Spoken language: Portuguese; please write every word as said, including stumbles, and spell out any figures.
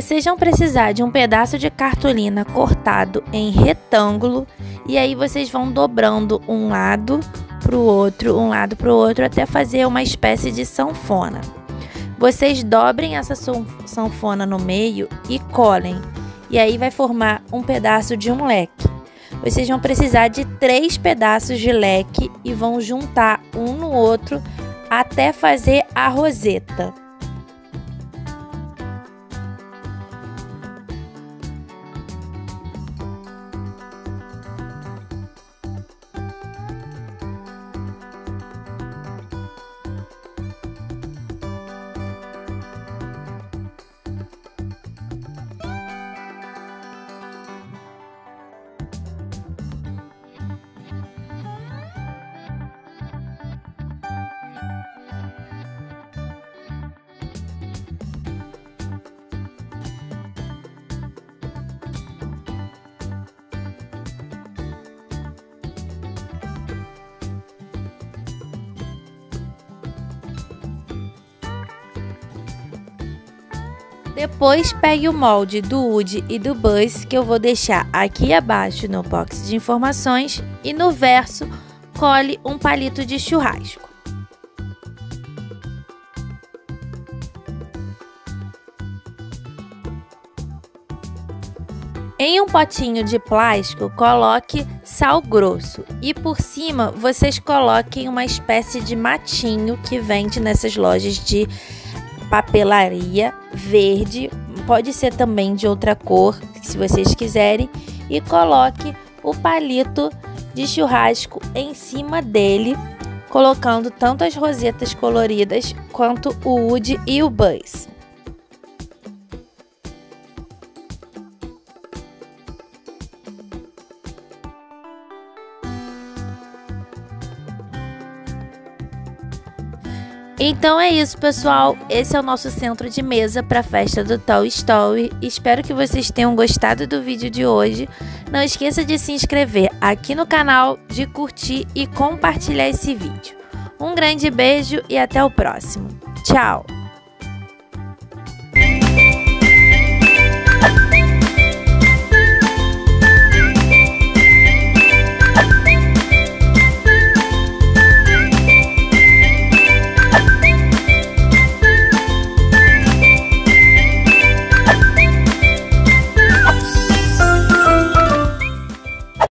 Vocês vão precisar de um pedaço de cartolina cortado em retângulo e aí vocês vão dobrando um lado para o outro, um lado para o outro até fazer uma espécie de sanfona. Vocês dobrem essa sanfona no meio e colhem, e aí vai formar um pedaço de um leque. Vocês vão precisar de três pedaços de leque e vão juntar um no outro até fazer a roseta. Depois pegue o molde do Woody e do Buzz, que eu vou deixar aqui abaixo no box de informações, e no verso cole um palito de churrasco. Em um potinho de plástico, coloque sal grosso e por cima vocês coloquem uma espécie de matinho que vende nessas lojas de papelaria verde, pode ser também de outra cor, se vocês quiserem, e coloque o palito de churrasco em cima dele, colocando tanto as rosetas coloridas quanto o Woody e o Buzz. Então é isso, pessoal, esse é o nosso centro de mesa para a festa do Toy Story. Espero que vocês tenham gostado do vídeo de hoje. Não esqueça de se inscrever aqui no canal, de curtir e compartilhar esse vídeo. Um grande beijo e até o próximo. Tchau!